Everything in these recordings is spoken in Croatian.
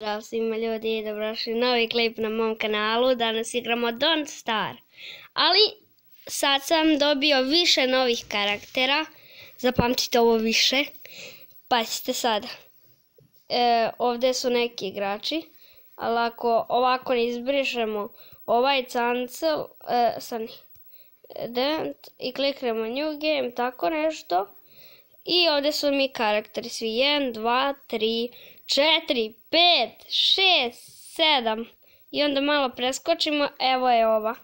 Zdravo svima ljudi, dobrodošli u novi klip na mom kanalu. Danas igramo Don't Starve. Ali sad sam dobio više novih karaktera. Zapamtite ovo više. Pazite sada. Ovdje su neki igrači. Ali ako ovako ne izbrišemo ovaj cancel i kliknemo New Game, tako nešto. I ovdje su mi karakteri svi 1, 2, 3, 4, 5, 6, 7 i onda malo preskočimo, evo je ova.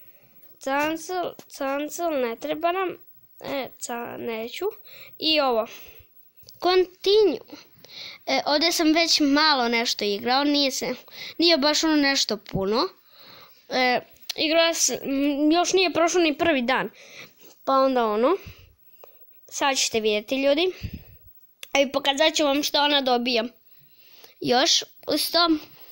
Cancel ne treba nam, neću. I ovo. Continue. Ovdje sam već malo nešto igrao, nije baš ono nešto puno. Igrao sam, još nije prošlo ni prvi dan. Pa onda ono. Sad ćete vidjeti ljudi. I pokazat ću vam što ona dobija. Još uz to.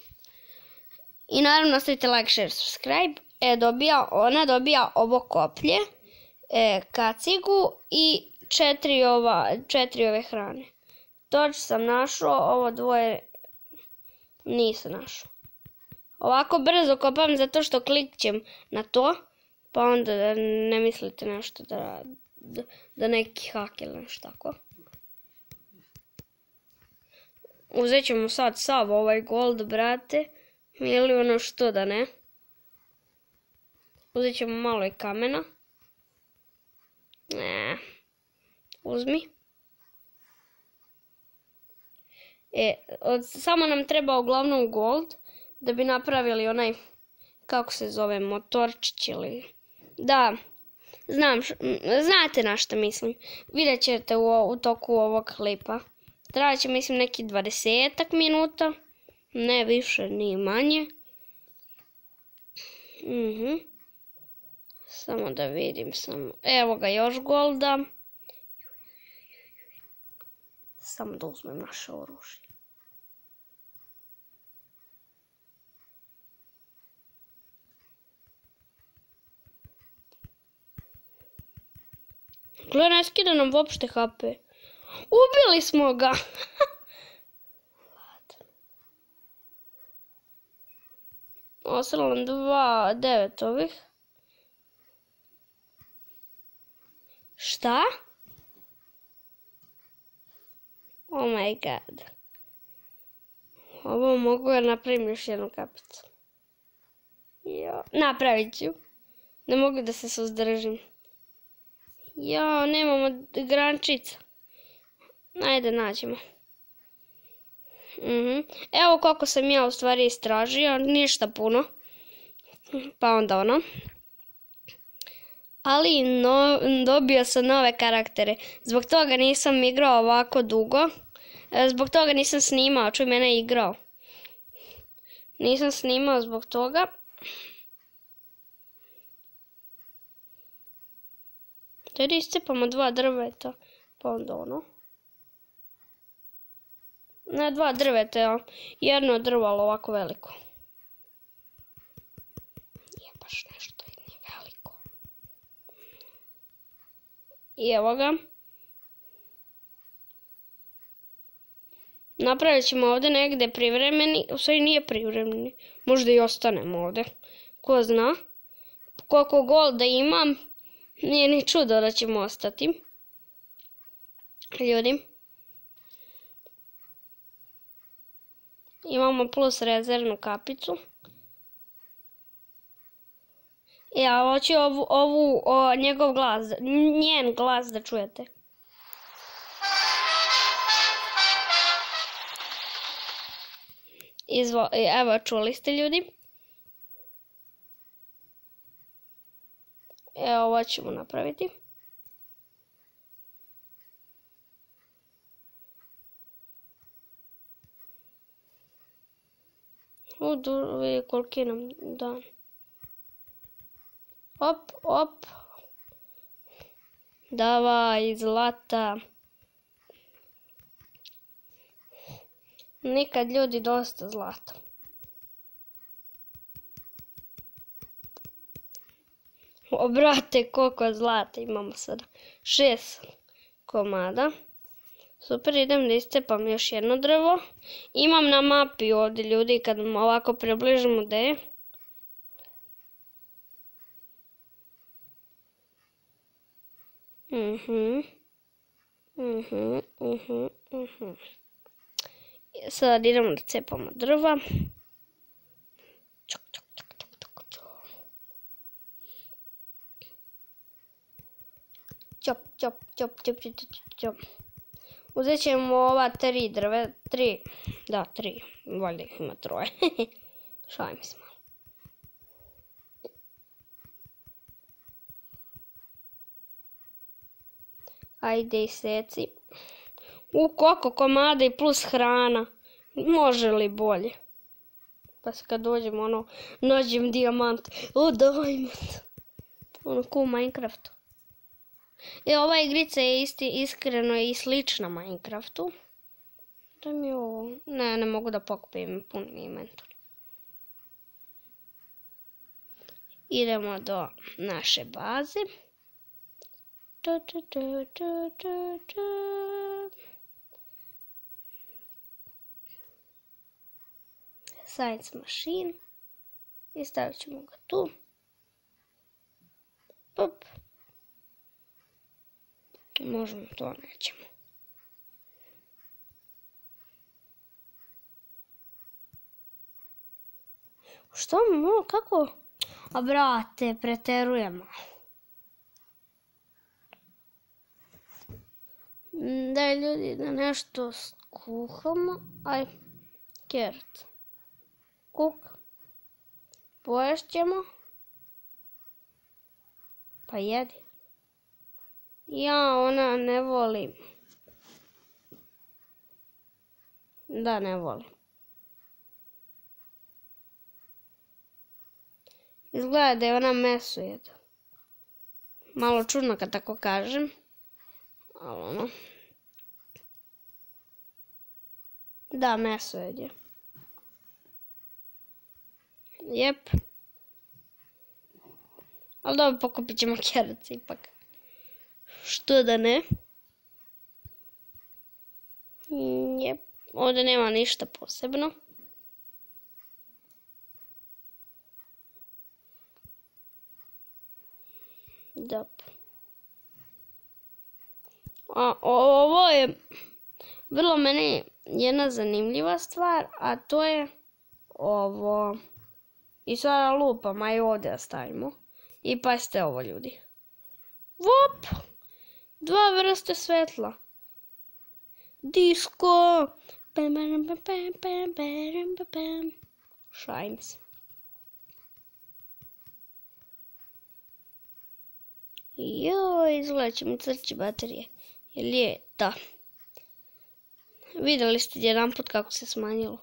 I naravno stavite like, share, subscribe. Ona dobija ovo koplje, kacigu i 4 ove hrane. To sam našao, ovo dvoje nisam našao. Ovako brzo kopam zato što klikćem na to. Pa onda ne mislite nešto da neki hak ili nešto tako. Uzet ćemo sad sav ovaj gold, brate. Ili ono što da ne. Uzet ćemo malo i kamena. Uzmi. Samo nam treba uglavnom gold da bi napravili onaj, kako se zove, motorčić ili... Da, znate na što mislim. Vidjet ćete u toku ovog klipa. Trajat će mislim neki 20 minuta. Ne više, ni manje. Samo da vidim. Evo ga još golda. Samo da uzmem naše oružje. Gle, ne skida nam uopšte HP. Ubili smo ga! Ostalo nam 9 ovih. Šta? Oh my god. Ovo mogu ja napravim još jednu kapicu. Napravit ću. Ne mogu da se suzdržim. Jao, nemamo grančica. Ajde, nađemo. Evo koliko sam ja u stvari istražio, ništa puno. Pa onda ono. Ali dobio sam nove karaktere. Zbog toga nisam igrao ovako dugo. Zbog toga nisam snimao, čuj mene igrao. Nisam snimao zbog toga. Dajde iscepamo 2 drveta. Pa onda ono. Ne 2 drveta, jedno drvalo ovako veliko. Nije baš nešto, nije veliko. I evo ga. Napravit ćemo ovdje negdje privremeni, u stvari nije privremeni, možda i ostanemo ovdje. Ko zna, koliko golda imam, nije ni čudo da ćemo ostati. Ljudi. Imamo plus rezervnu kapicu. Ja hoću njegov glas, njen glas da čujete. Evo, čuli ste ljudi. Evo, ovo ćemo napraviti. Vidi koliki nam dan. Op, op. Davaj, zlata. Nikad ljudi dosta zlata. Brate, koliko zlata imamo sada. 6 komada. Super, idem da iscepam još jedno drvo. Imam na mapi ovdje ljudi, kad ovako približimo da je. Sad idemo da cepamo drva. Čop. Uzet ćemo ova 3 drve, 3, da 3, valjda ih ima 3. Šalim se malo. Ajde i seci. Koliko komada i plus hrana. Može li bolje? Pa se kad dođem nađem dijamant. Diamant. Ko u Minecraftu. Ova igrica je iskreno i slična Minecraftu. Da mi ovo... Ne mogu da pokupim punim inventor. Idemo do naše baze. Science machine. I stavit ćemo ga tu. Pop. Možemo to, nećemo. Što mu, kako? A brate, preterujemo. Daj ljudi da nešto skuhamo. Aj, carrot. Kuk. Poješćemo. Pa jedi. Ja, ona ne volim. Da, ne volim. Izgleda da je ona meso jeda. Malo čudno kad tako kažem. Ali ono. Da, meso jede. Jep. Ali dobro, pokupit ćemo carrots ipak. Što da ne? Jep. Ovdje nema ništa posebno. Dobro. A ovo je vrlo meni jedna zanimljiva stvar, a to je ovo. I sada lupam, aj ovdje stavimo. I pazite ovo ljudi. Vop! 2 vrste svetla. Disco! Šajim se. Joj, izgleda će mi crći baterije. Jel je? Da. Vidjeli ste jedan put kako se smanjilo.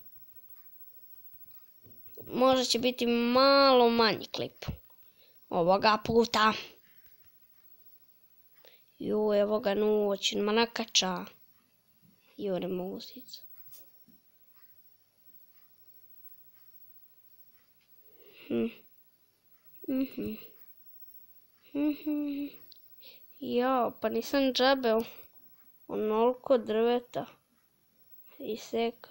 Možda će biti malo manji klip. Ovoga puta. Joj, evo ga noć, ma nakača. Joj, ne mogu stići. Jao, pa nisam džabe onoliko drveta isekao.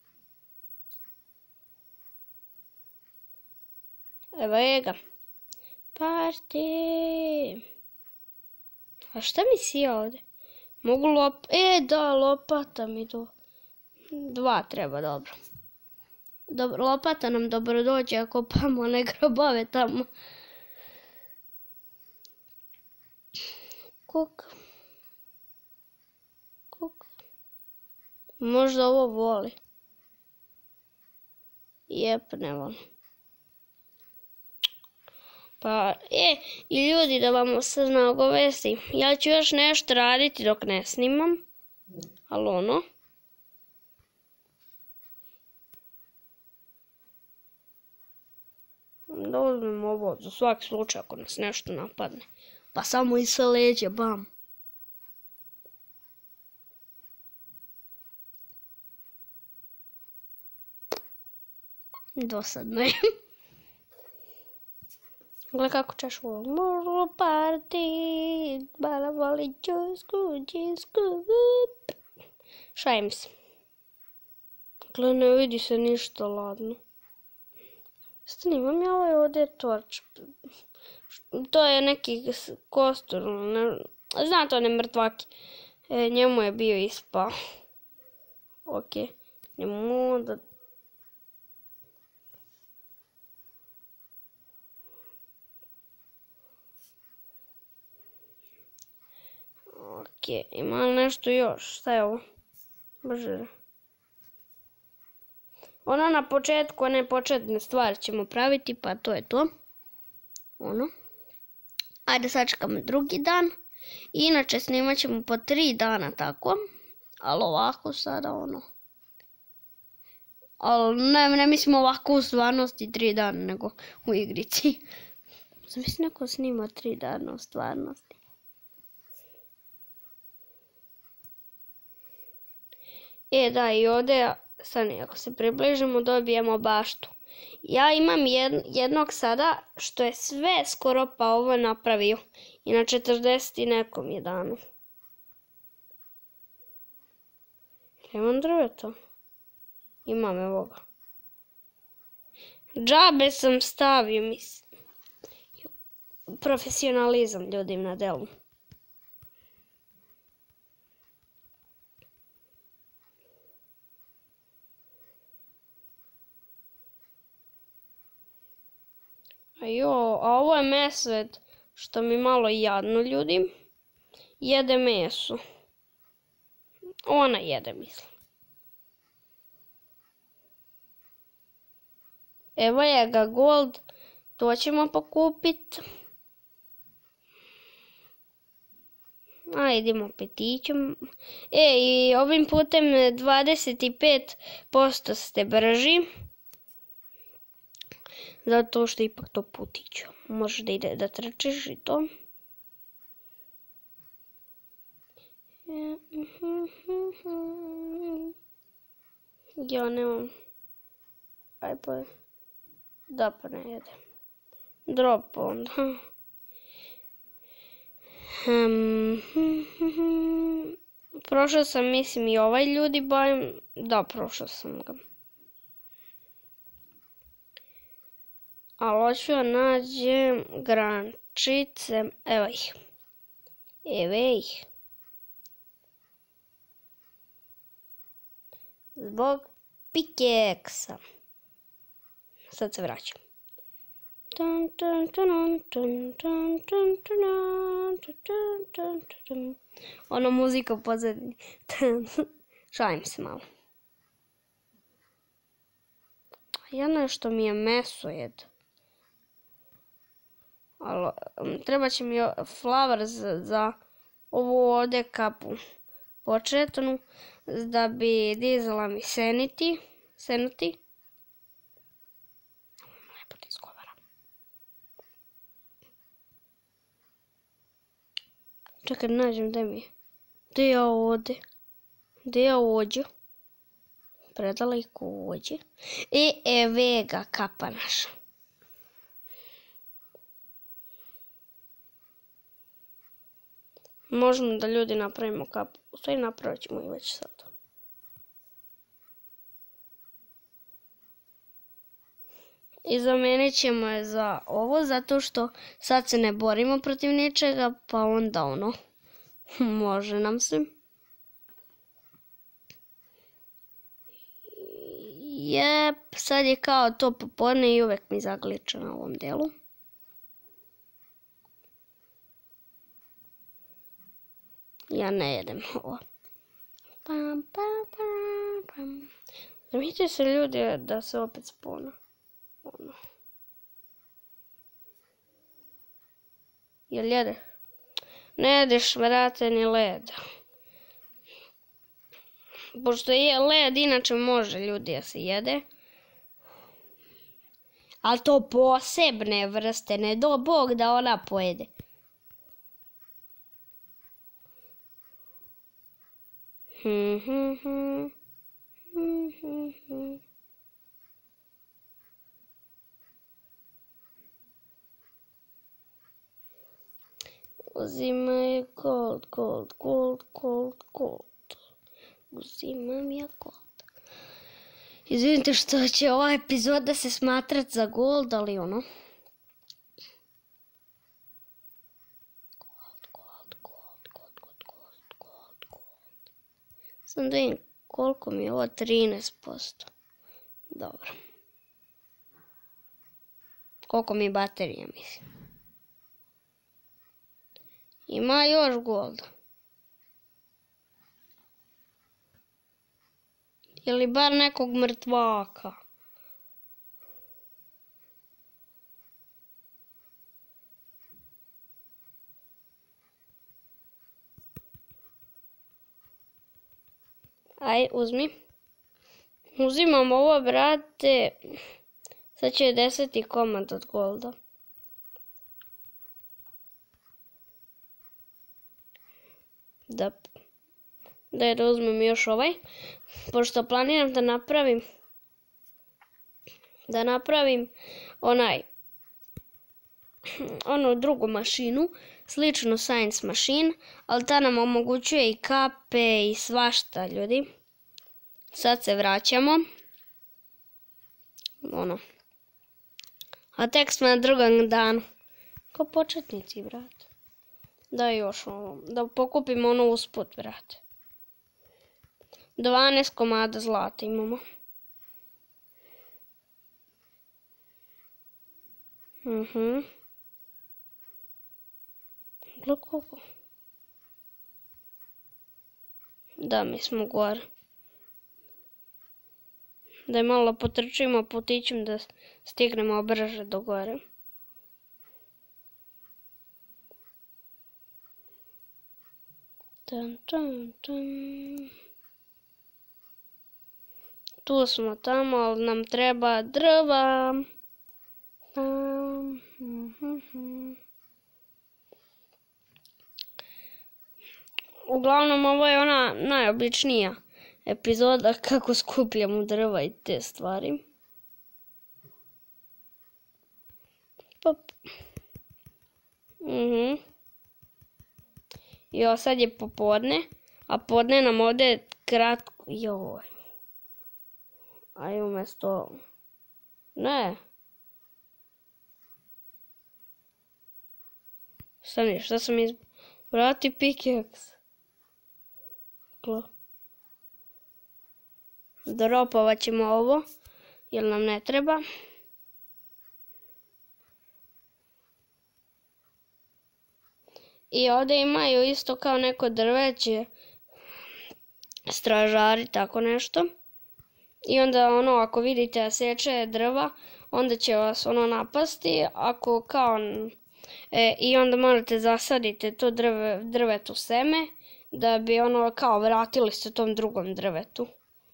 Evo je ga. Party. A šta mi sija ovdje? Mogu da, lopata mi do... 2 treba, dobro. Lopata nam dobro dođe ako kopamo one grobove tamo. Kuk. Možda ovo voli. Jep, ne voli. Pa, i ljudi, da vam se nagovestim, ja ću još nešto raditi dok ne snimam, ali ono. Da uzmem ovo za svaki slučaj ako nas nešto napadne, pa samo i sa leđa, bam. Dosadno je. Gle kako češ u moru party, bala voli džusku. Šalim se. Gle, ne vidi se ništa ladno. Snimam ja ovaj ovdje torč. To je neki kostur. Znate one mrtvaki. Njemu je bio ispao. Ok. Njemu da... Ok, ima li nešto još? Šta je ovo? Bože. Ono na početku, one početne stvari ćemo praviti, pa to je to. Ono. Ajde sačekamo drugi dan. Inače snimat ćemo po 3 dana tako. Ali ovako sada ono. Ali ne mislim ovako u stvarnosti 3 dana, nego u igrici. Zamisli neko snima 3 dana u stvarnosti. Da, i ovdje, sad ako se približimo, dobijemo baštu. Ja imam jednog sada, što je sve skoro pa ovo napravio. I na 40 i nekom je danu. Imam drveta. Imam, evo ga. Džabe sam stavio, mislim. Profesionalizam ljudi na delu. A ovo je mesved, što mi malo jadno ljudi. Jede meso. Ona jede, mislim. Evo je ga gold, to ćemo pokupit. Idemo petićem. I ovim putem 25% ste brži. Zato što ipak to putić. Možeš da ide da trčiš i to. Ja nemam. Aj pa. Da pa ne jede. Drop onda. Prošao sam, mislim, i ovaj ljudi bajem. Da, prošao sam ga. Ali hoću da nađem grančice. Evo ih. Evo ih. Zbog pikeksa. Sad se vraćam. Ono muzika u pozadini. Šalim se malo. Ja nešto mi je meso jed. Ali treba će mi flavor za ovu ovdje kapu početnu, da bi dizala mi seniti. Lepo ti izgovaram. Čekaj, nađem gdje mi je. Gdje je ovdje? Gdje je ovdje? Predala ih ovdje. Evo ga kapa naša. Možemo da ljudi napravimo kapu. U stvari napravit ćemo i već sad. I zamijenit ćemo je za ovo, zato što sad se ne borimo protiv ničega, pa onda ono, može nam se. Jep, sad je kao to popodne i uvek mi zagliča na ovom delu. Ja ne jedem ovo. Zamislite se ljudi da se opet spona. Jel jede? Ne jedeš, vrate, ni led. Pošto je led, inače može ljudi da se jede. Ali to posebne vrste, ne do Bog da ona pojede. Uzimaj gold. Uzimam ja gold. Izvinite što će ova epizoda se smatrat za gold, ali ono. Sam da vidim koliko mi je ovo 13%. Dobro. Koliko mi je baterija, mislim. Ima još golda. Ili bar nekog mrtvaka. Aj, uzmi. Uzimam ovo, brate. Sad će 10. komad od golda. Da uzmem još ovaj. Pošto planiram da napravim onu drugu mašinu, sličnu Science Machine, ali ta nam omogućuje i kape i svašta, ljudi. Sad se vraćamo. A tek smo na drugom danu. Kao početnici, brate. Da još da pokupimo ono usput, brate. 12 komada zlata imamo. Gle koliko. Da, mi smo gore. Da je malo potrčimo putićem da stignemo brže do gore. Tu smo tamo, ali nam treba drva. Uglavnom, ovo je ona najobičnija epizoda kako skupljamo drva i te stvari. Jo, sad je popodne, a podne nam ovdje kratko. Joj. Aj umjesto... Ne. Stani, šta sam vrati pickaxe. Dropovat ćemo ovo, jer nam ne treba. I ovdje imaju isto kao neko drveće, stražari, tako nešto. I onda ako vidite da seče drva, onda će vas napasti, i onda morate zasaditi to drvetu seme, da bi kao vratili se tom drugom drvetu.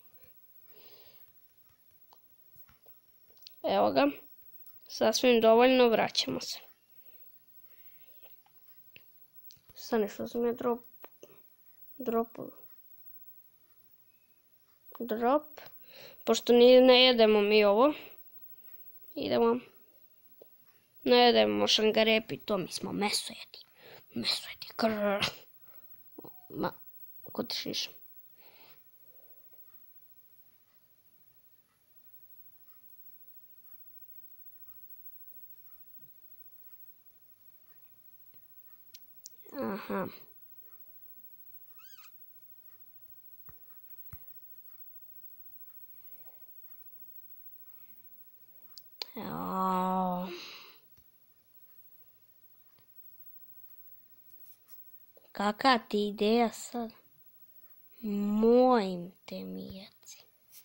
Evo ga, sasvim dovoljno, vraćamo se. Stani, što sam ja drop. Pošto ne jedemo mi ovo. Idemo. Ne jedemo šangarepi, to mi smo mesojedi. Mesojedi, krrrr. Ma, ko ti šišam? Aha. Kakva ti ideja sad? Mojim te mijeci.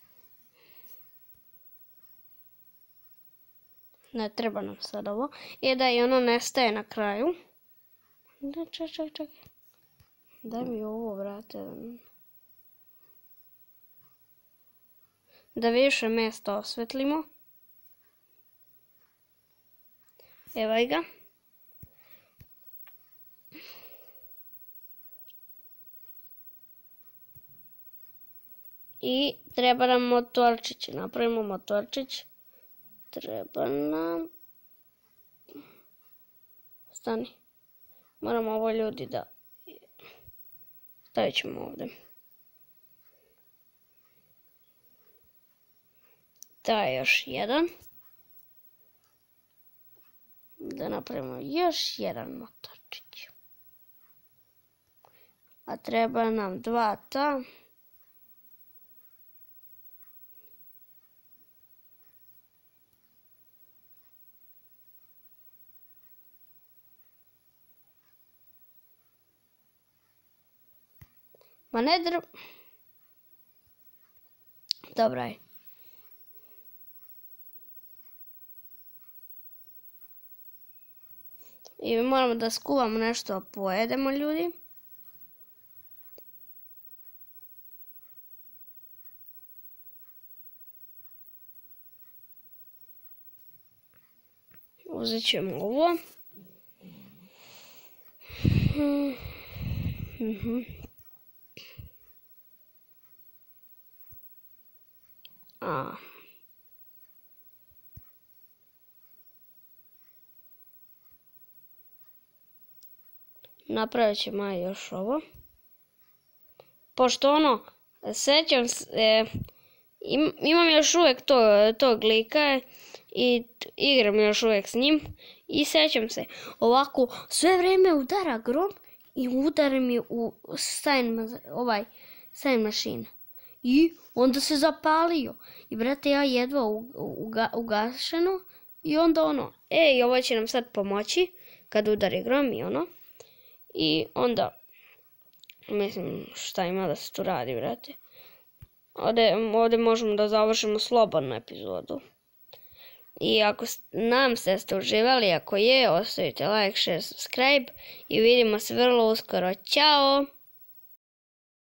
Ne treba nam sad ovo. I da i ono nestaje na kraju. Čekaj. Daj mi ovo, brate. Da više mjesta osvetlimo. Evo ga. I treba nam motorčić. Napravimo motorčić. Treba nam... Stani. Moramo ovo ljudi da... Stavit ćemo ovdje. Taj još jedan. Da napravimo još jedan motorčić. A treba nam 2 ta. Ma ne Dobra je. I moramo da skuvamo nešto, pojedemo ljudi. Uzet ćemo ovo. Napravit ćemo još ovo. Pošto sećam se, imam još uvijek tog lika i igram još uvijek s njim. I sećam se, ovako sve vrijeme udara grom i udara mi u sign machine. I onda se zapalio. I brate, ja jedva ugašeno. I onda ovo će nam sad pomoći kad udari grom i I onda, mislim, šta ima da se tu radi, brate. Ovdje možemo da završimo slobodnu epizodu. I ako nam ste uživali, ako je, ostavite like, share, subscribe i vidimo se vrlo uskoro. Ćao!